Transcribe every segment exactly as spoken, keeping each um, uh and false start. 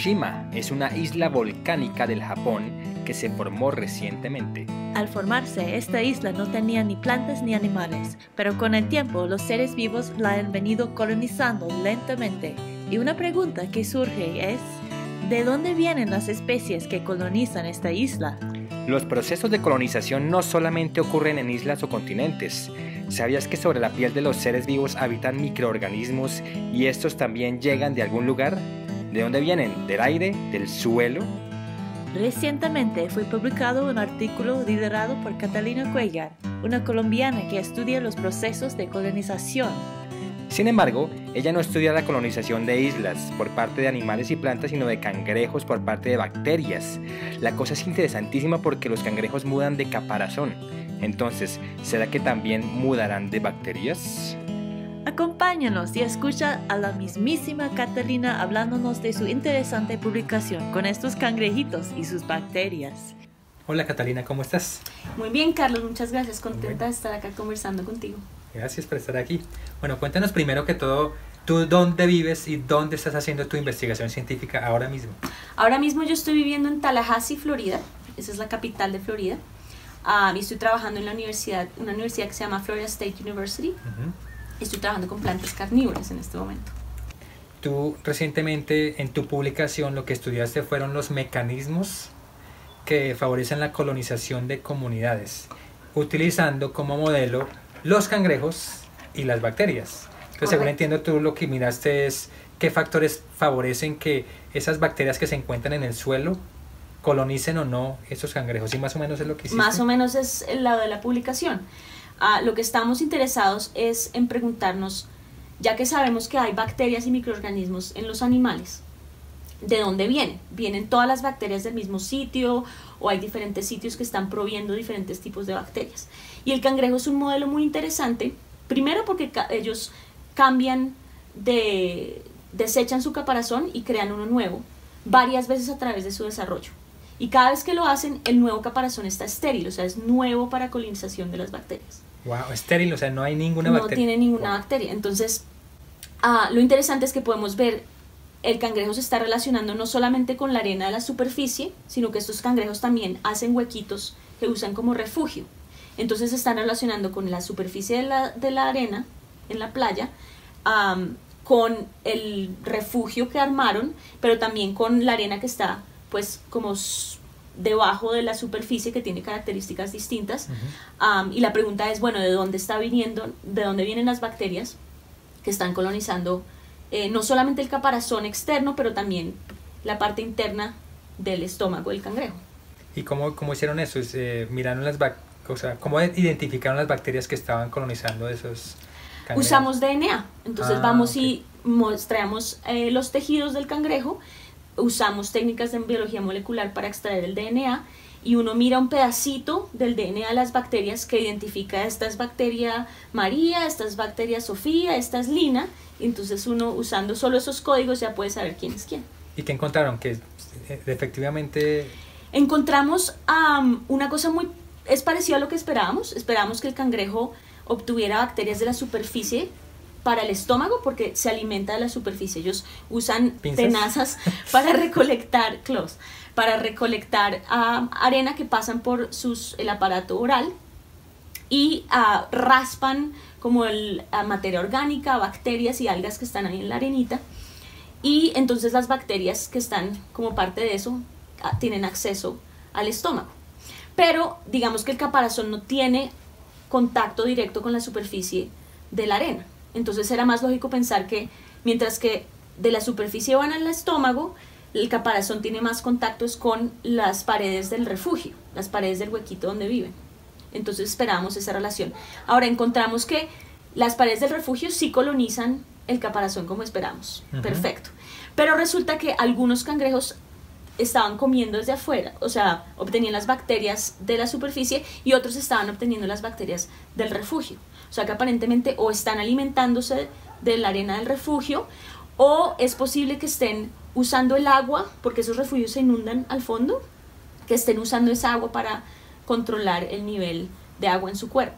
Tsushima es una isla volcánica del Japón que se formó recientemente. Al formarse, esta isla no tenía ni plantas ni animales, pero con el tiempo los seres vivos la han venido colonizando lentamente. Y una pregunta que surge es, ¿de dónde vienen las especies que colonizan esta isla? Los procesos de colonización no solamente ocurren en islas o continentes. ¿Sabías que sobre la piel de los seres vivos habitan microorganismos y estos también llegan de algún lugar? ¿De dónde vienen? ¿Del aire? ¿Del suelo? Recientemente fue publicado un artículo liderado por Catalina Cuellar, una colombiana que estudia los procesos de colonización. Sin embargo, ella no estudia la colonización de islas por parte de animales y plantas, sino de cangrejos por parte de bacterias. La cosa es interesantísima porque los cangrejos mudan de caparazón. Entonces, ¿será que también mudarán de bacterias? Acompáñanos y escucha a la mismísima Catalina hablándonos de su interesante publicación con estos cangrejitos y sus bacterias. Hola Catalina, ¿cómo estás? Muy bien, Carlos, muchas gracias, contenta de estar acá conversando contigo. Gracias por estar aquí. Bueno, cuéntanos primero que todo, ¿tú dónde vives y dónde estás haciendo tu investigación científica ahora mismo? Ahora mismo yo estoy viviendo en Tallahassee, Florida, esa es la capital de Florida, uh, y estoy trabajando en la universidad, una universidad que se llama Florida State University. Uh-huh. Estoy trabajando con plantas carnívoras en este momento. Tú recientemente en tu publicación lo que estudiaste fueron los mecanismos que favorecen la colonización de comunidades, utilizando como modelo los cangrejos y las bacterias. Entonces, Correcto. Según entiendo, tú lo que miraste es qué factores favorecen que esas bacterias que se encuentran en el suelo colonicen o no esos cangrejos, y más o menos es lo que hiciste. Más o menos es el lado de la publicación. Uh, lo que estamos interesados es en preguntarnos, ya que sabemos que hay bacterias y microorganismos en los animales, ¿de dónde vienen? ¿Vienen todas las bacterias del mismo sitio o hay diferentes sitios que están proviendo diferentes tipos de bacterias? Y el cangrejo es un modelo muy interesante, primero porque ca ellos cambian de, desechan su caparazón y crean uno nuevo varias veces a través de su desarrollo. Y cada vez que lo hacen, el nuevo caparazón está estéril, o sea, es nuevo para colonización de las bacterias. Wow, estéril, o sea, no hay ninguna bacteria. No tiene ninguna wow. bacteria. Entonces, uh, lo interesante es que podemos ver el cangrejo se está relacionando no solamente con la arena de la superficie, sino que estos cangrejos también hacen huequitos que usan como refugio. Entonces se están relacionando con la superficie de la, de la arena en la playa, um, con el refugio que armaron, pero también con la arena que está pues como debajo de la superficie, que tiene características distintas. Uh-huh. um, y la pregunta es, bueno, ¿de dónde está viniendo, de dónde vienen las bacterias que están colonizando eh, no solamente el caparazón externo, pero también la parte interna del estómago del cangrejo? ¿Y cómo, cómo hicieron eso? Eh, ¿Miraron las bac o sea, ¿cómo identificaron las bacterias que estaban colonizando esos cangrejos? Usamos D N A, entonces ah, vamos okay. y mostramos eh, los tejidos del cangrejo. Usamos técnicas de biología molecular para extraer el D N A y uno mira un pedacito del D N A de las bacterias que identifica esta es bacteria María, esta es bacteria Sofía, esta es Lina, y entonces uno usando solo esos códigos ya puede saber quién es quién. ¿Y qué encontraron? Que efectivamente... Encontramos um, una cosa muy... es parecido a lo que esperábamos, esperábamos que el cangrejo obtuviera bacterias de la superficie para el estómago porque se alimenta de la superficie. Ellos usan ¿Pinzas? tenazas para recolectar claws, para recolectar uh, arena que pasan por sus, el aparato oral y uh, raspan como el, uh, materia orgánica, bacterias y algas que están ahí en la arenita, y entonces las bacterias que están como parte de eso uh, tienen acceso al estómago. Pero digamos que el caparazón no tiene contacto directo con la superficie de la arena. Entonces era más lógico pensar que mientras que de la superficie van al estómago, el caparazón tiene más contactos con las paredes del refugio, las paredes del huequito donde viven. Entonces esperábamos esa relación. Ahora encontramos que las paredes del refugio sí colonizan el caparazón como esperamos. Uh-huh. Perfecto. Pero resulta que algunos cangrejos estaban comiendo desde afuera, o sea, obtenían las bacterias de la superficie y otros estaban obteniendo las bacterias del refugio. O sea que aparentemente o están alimentándose de la arena del refugio o es posible que estén usando el agua, porque esos refugios se inundan al fondo, que estén usando esa agua para controlar el nivel de agua en su cuerpo.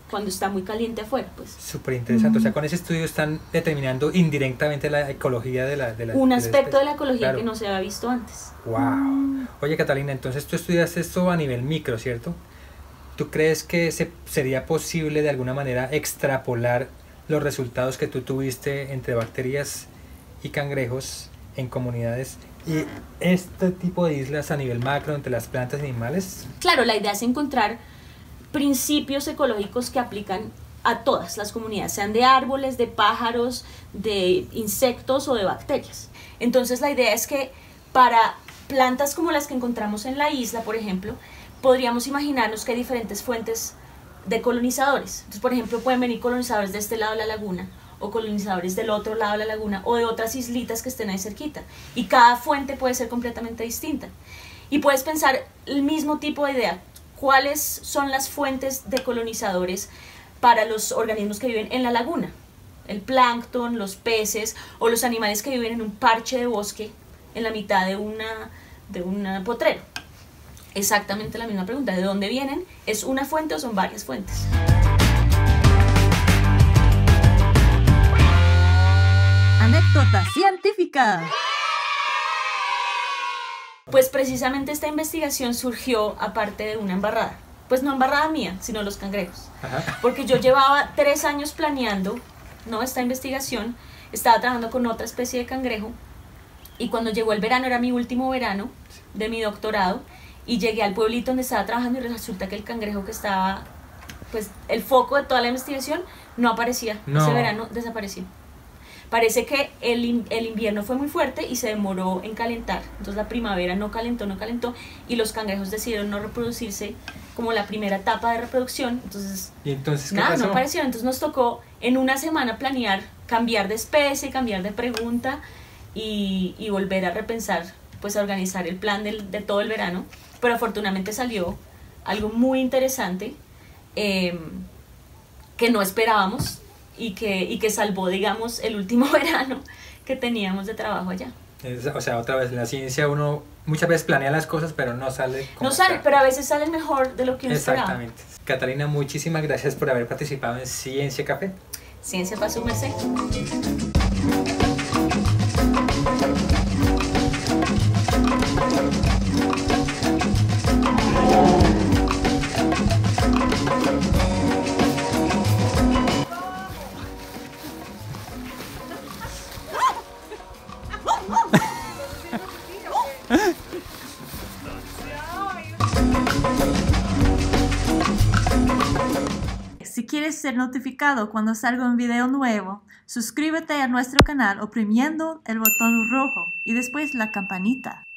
cuando está muy caliente afuera, pues. Súper interesante. O sea, con ese estudio están determinando indirectamente la ecología de la de la Un de la aspecto especie. de la ecología Claro. que no se había visto antes. Wow. Oye, Catalina, entonces tú estudiaste esto a nivel micro, ¿cierto? ¿Tú crees que se, sería posible de alguna manera extrapolar los resultados que tú tuviste entre bacterias y cangrejos en comunidades y este tipo de islas a nivel macro entre las plantas y animales? Claro, la idea es encontrar principios ecológicos que aplican a todas las comunidades, sean de árboles, de pájaros, de insectos o de bacterias. Entonces la idea es que para plantas como las que encontramos en la isla, por ejemplo, podríamos imaginarnos que hay diferentes fuentes de colonizadores. Entonces, por ejemplo, pueden venir colonizadores de este lado de la laguna o colonizadores del otro lado de la laguna o de otras islitas que estén ahí cerquita. Y cada fuente puede ser completamente distinta. Y puedes pensar el mismo tipo de idea. ¿Cuáles son las fuentes de colonizadores para los organismos que viven en la laguna? El plancton, los peces o los animales que viven en un parche de bosque en la mitad de una, de una potrero. Exactamente la misma pregunta. ¿De dónde vienen? ¿Es una fuente o son varias fuentes? Anécdota científica. Pues precisamente esta investigación surgió aparte de una embarrada. Pues no embarrada mía, sino los cangrejos. Ajá. Porque yo llevaba tres años planeando, ¿no?, esta investigación. Estaba trabajando con otra especie de cangrejo. Y cuando llegó el verano, era mi último verano de mi doctorado. Y llegué al pueblito donde estaba trabajando y resulta que el cangrejo que estaba, pues, el foco de toda la investigación no aparecía. No. Ese verano desapareció. Parece que el, in- el invierno fue muy fuerte y se demoró en calentar. Entonces la primavera no calentó, no calentó y los cangrejos decidieron no reproducirse como la primera etapa de reproducción. Entonces, ¿Y entonces qué nada, pasó? no aparecieron. Entonces nos tocó en una semana planear, cambiar de especie, cambiar de pregunta y, y volver a repensar, pues a organizar el plan del, de todo el verano. Pero afortunadamente salió algo muy interesante eh, que no esperábamos y que, y que salvó, digamos, el último verano que teníamos de trabajo allá. Es- o sea, otra vez, en la ciencia uno muchas veces planea las cosas, pero no sale como No sale, está. pero a veces sale mejor de lo que uno esperaba. Exactamente. Catalina, muchísimas gracias por haber participado en Ciencia Café. Ciencia para su merced. Si quieres ser notificado cuando salga un video nuevo, suscríbete a nuestro canal oprimiendo el botón rojo y después la campanita.